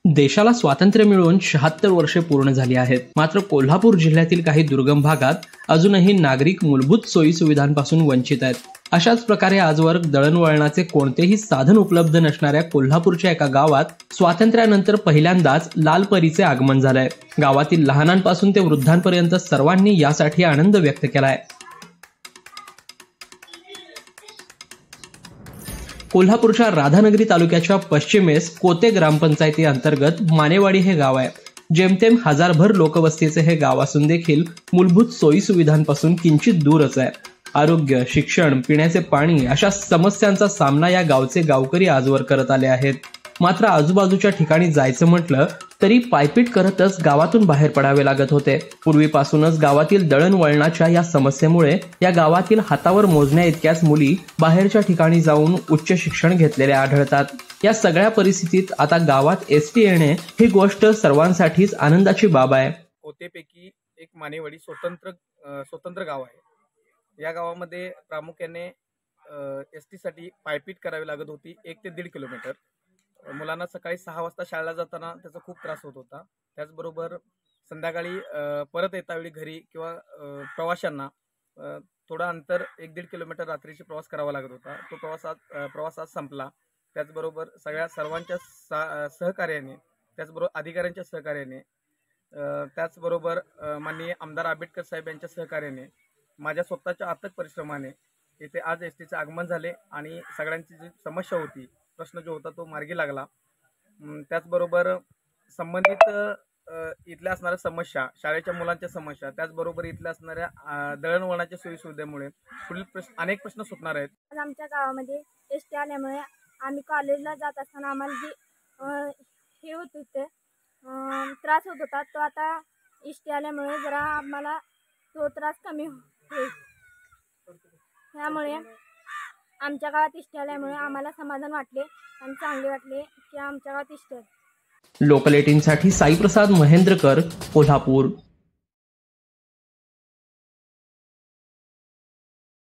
देशाला स्वातंत्र्य मिळून 76 वर्षे पूर्ण झाली आहेत. मात्र कोल्हापूर जिल्ह्यातील काही दुर्गम भागात अजूनही नागरिक मूलभूत सोयीसुविधांपासून वंचित आहेत. अशाच प्रकारे आजवर दळणवळणाचे कोणतेही साधन उपलब्ध नसणाऱ्या कोल्हापूरच्या एका गावात स्वातंत्र्यानंतर पहिल्यांदाच लाल परीचे आगमन झालंय. गावातील लहानांपासून ते वृद्धांपर्यंत सर्वांनी यासाठी आनंद व्यक्त केलाय. कोल्हापूरच्या राधानगरी तालुक्याच्या पश्चिमेस कोते ग्रामपंचायती अंतर्गत मानेवाडी हे गाव आहे. जेमतेम हजारभर लोकवस्तीचे हे गाव असून देखील मूलभूत सोयीसुविधांपासून किंचित दूरच आहे. आरोग्य, शिक्षण, पिण्याचे पाणी अशा समस्यांचा सामना या गावचे गावकरी आजवर करत आले आहेत. मात्र आजूबाजूच्या ठिकाणी जायचं म्हटलं तरी पायपीट करतच गावातून बाहेर पडावे लागत होते. पूर्वीपासूनच गावातील दळणवळणाच्या या समस्येमुळे या गावातील हातावर मोजण्या इतक्याच मुली बाहेरच्या ठिकाणी जाऊन उच्च शिक्षण घेतलेल्या आढळतात. या सगळ्या परिस्थितीत आता गावात एसटी येणे ही गोष्ट सर्वांसाठीच आनंदाची बाब आहे. कोतेपैकी एक मानेवाडी स्वतंत्र गाव आहे. या गावामध्ये प्रामुख्याने एसटी साठी पायपीट करावी लागत होती 1 ते 1.5 किलोमीटर. मुलांना सकाळी 6 वाजता शाळेला जाताना त्याचा खूप त्रास होत होता. त्याचबरोबर संध्याकाळी परत येतावेळी घरी किंवा प्रवाशांना थोडं अंतर 1-1.5 किलोमीटर रात्रीची प्रवास करावा लागत होता. तो प्रवास आज संपला. त्याचबरोबर सर्वांच्या सहकार्याने, त्याचबरोबर अधिकाऱ्यांच्या सहकार्याने, त्याचबरोबर माननीय आमदार आंबेडकर साहेब यांच्या सहकार्याने, माझ्या स्वतःच्या अथक परिश्रमाने इथे आज एसटीचे आगमन झाले आणि सगळ्यांची जी समस्या होती, प्रश्न जो होता तो मार्गी लागला. त्याचबरोबर संबंधित इथल्या असणाऱ्या समस्या, शाळेच्या मुलांच्या समस्या, त्याचबरोबर इथल्या असणाऱ्या दळणवळणाच्या सोयीसुविधेमुळे पुढील अनेक प्रश्न सुटणार आहेत. आमच्या गावामध्ये एसटी आल्यामुळे आम्ही कॉलेजला जात असताना आम्हाला जी हे होत होते, त्रास होत होता, तो आता एसटी आल्यामुळे जरा आम्हाला तो त्रास कमी होईल. त्यामुळे आमच्या गावात एसटी आल्यामुळे आम्हाला समाधान वाटले आणि चांगले वाटले की आमच्या गावात एसटी आली. लोकल 18साठी साईप्रसाद महेंद्रकर, कोल्हापूर.